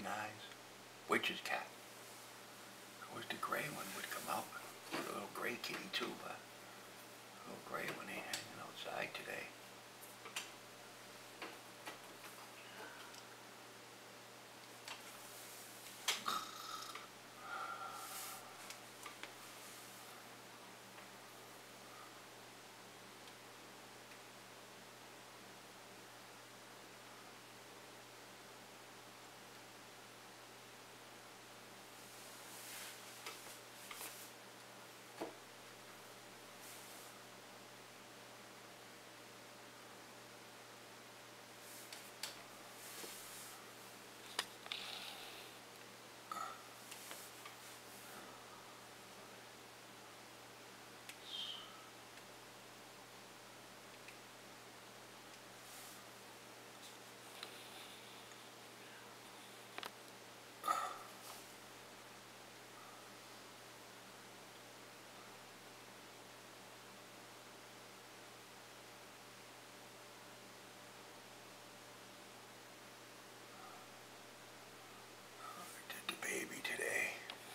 green eyes. Witch's cat. I wish the gray one would come out. A little gray kitty too, but a little gray one ain't hanging outside today. Baby today.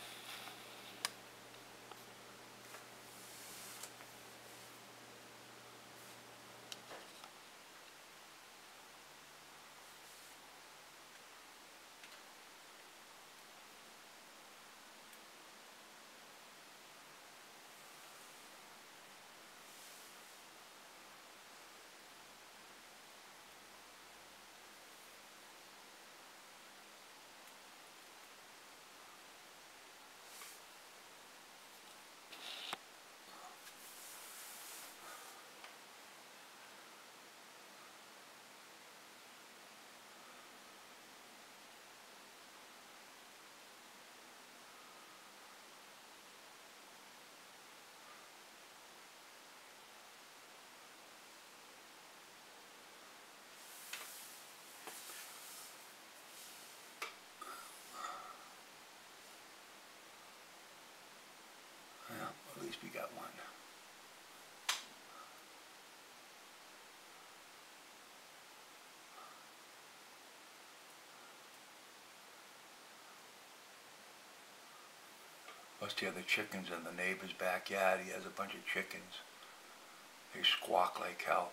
Well, at least we got one. Plus the other chickens in the neighbor's backyard. He has a bunch of chickens. They squawk like hell.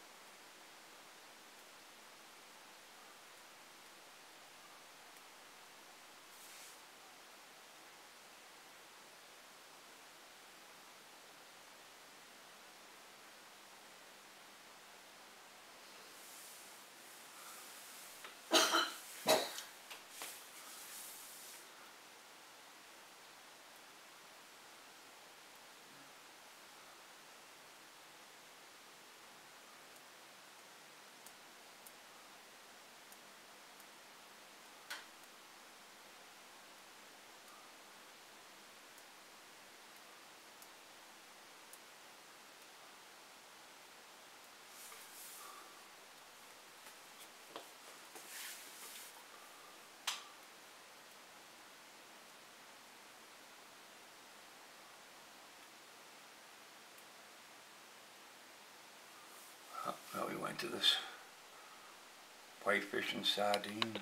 Well, we went to this whitefish and sardines.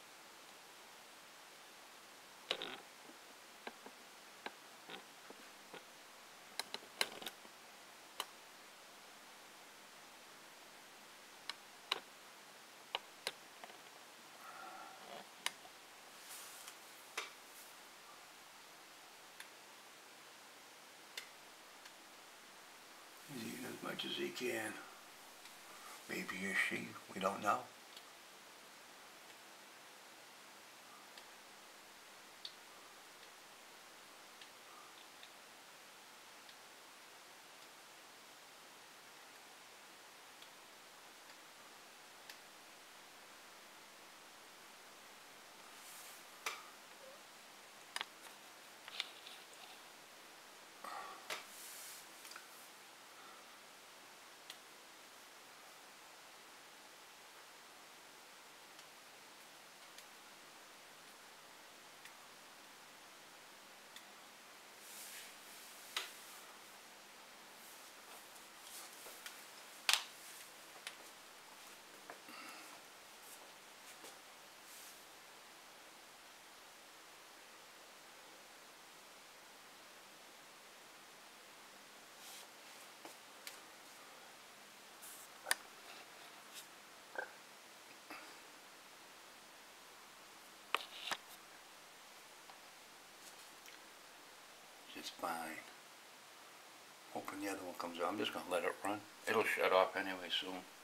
He's eating as much as he can. Maybe he or she, we don't know. it's fine. Hoping the other one comes on. I'm just gonna let it run. It'll shut off anyway soon.